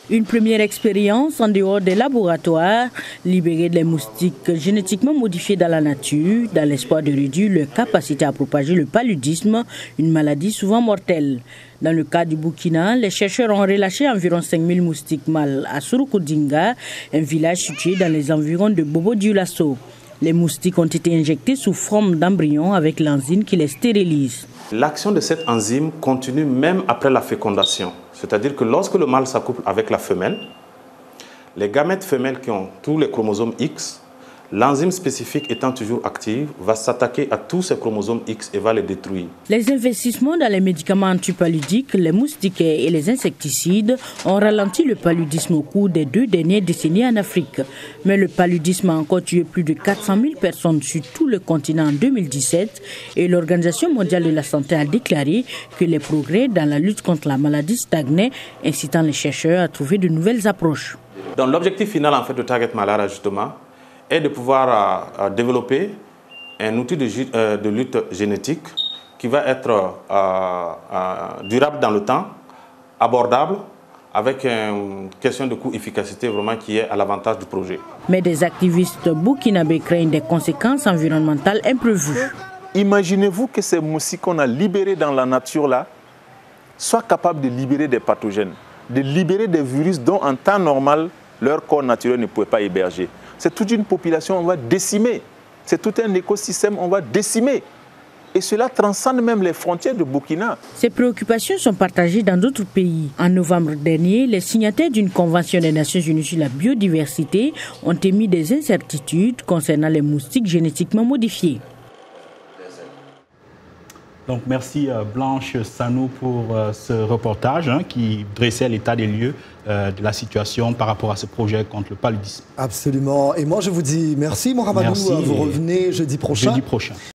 Une première expérience en dehors des laboratoires, libérer des moustiques génétiquement modifiés dans la nature, dans l'espoir de réduire leur capacité à propager le paludisme, une maladie souvent mortelle. Dans le cas du Burkina, les chercheurs ont relâché environ 5000 moustiques mâles à Surukodinga, un village situé dans les environs de Bobo-Dioulasso. Les moustiques ont été injectés sous forme d'embryons avec l'enzyme qui les stérilise. L'action de cette enzyme continue même après la fécondation. C'est-à-dire que lorsque le mâle s'accouple avec la femelle, les gamètes femelles qui ont tous les chromosomes X, l'enzyme spécifique étant toujours active, va s'attaquer à tous ces chromosomes X et va les détruire. Les investissements dans les médicaments antipaludiques, les moustiquaires et les insecticides ont ralenti le paludisme au cours des 2 dernières décennies en Afrique. Mais le paludisme a encore tué plus de 400 000 personnes sur tout le continent en 2017 et l'Organisation mondiale de la santé a déclaré que les progrès dans la lutte contre la maladie stagnaient, incitant les chercheurs à trouver de nouvelles approches. Donc l'objectif final de Target Malaria justement est de pouvoir développer un outil de lutte génétique qui va être durable dans le temps, abordable, avec une question de coût-efficacité vraiment qui est à l'avantage du projet. Mais des activistes burkinabés craignent des conséquences environnementales imprévues. Imaginez-vous que ces moustiques qu'on a libérés dans la nature là soient capables de libérer des pathogènes, de libérer des virus dont en temps normal leur corps naturel ne pouvait pas héberger. C'est toute une population, on va décimer. C'est tout un écosystème, on va décimer. Et cela transcende même les frontières de Burkina. Ces préoccupations sont partagées dans d'autres pays. En novembre dernier, les signataires d'une convention des Nations Unies sur la biodiversité ont émis des incertitudes concernant les moustiques génétiquement modifiés. Donc, merci Blanche Sanou pour ce reportage qui dressait l'état des lieux de la situation par rapport à ce projet contre le paludisme. Absolument. Et moi, je vous dis merci, mon Ramadou. Merci. Vous revenez jeudi prochain. Jeudi prochain.